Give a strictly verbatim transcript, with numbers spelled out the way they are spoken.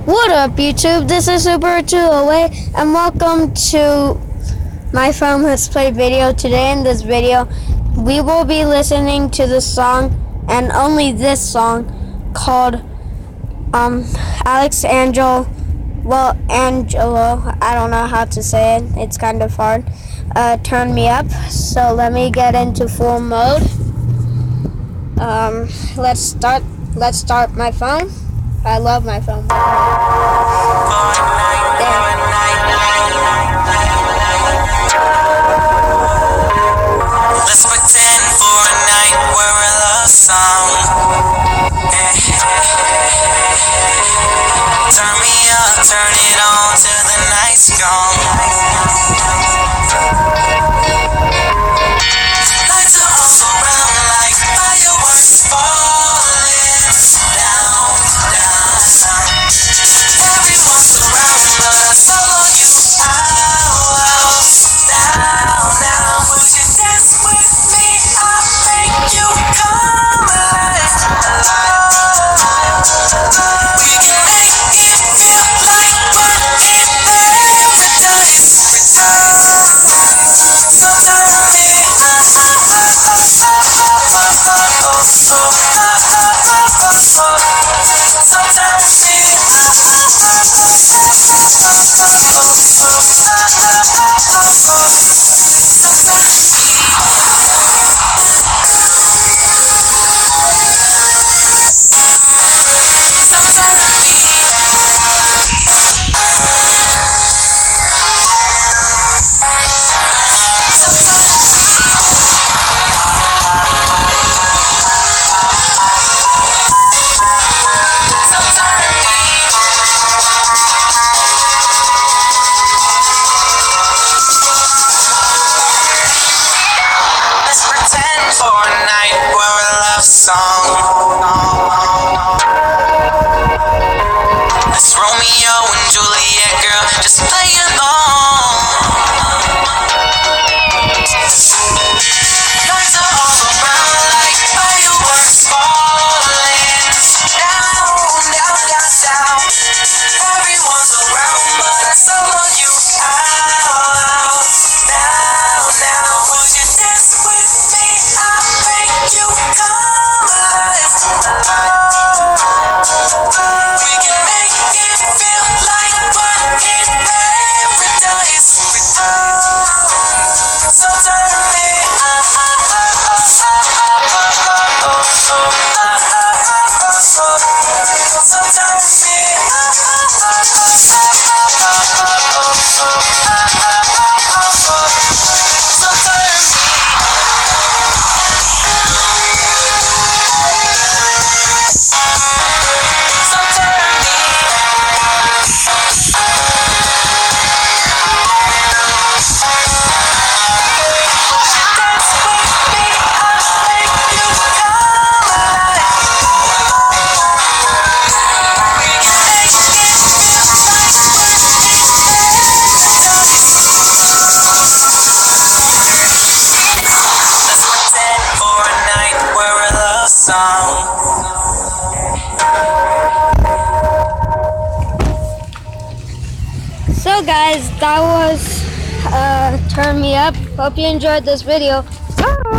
What up, YouTube? This is Super two Away, and welcome to my phone Let's Play video. Today in this video, we will be listening to the song, and only this song, called um, Alex Angel, well, Angelo, I don't know how to say it, it's kind of hard, uh, Turn Me Up. So let me get into full mode. Um, let's start, let's start my phone. I love my phone. Let's pretend for a night we're a love song. Turn me up, turn it on till the night's gone. Lights are all around like fireworks falling down, down, down. Everyone's around us, solo you out, down, down. Would you dance with me? I'll make you come alive. We can make it feel like we're in paradise. So turn me up. So turn me for a night we're a love song. It's Romeo and Juliet, girl, just play along. Lights are all around like fireworks falling down, down, down, down. Everyone's around, but I solo you out. Now, now, would you dance with me? I'll make you come alive. We can make it feel like we're in paradise. So turn me up. So turn me song. So guys, that was uh, Turn Me Up. Hope you enjoyed this video. Bye.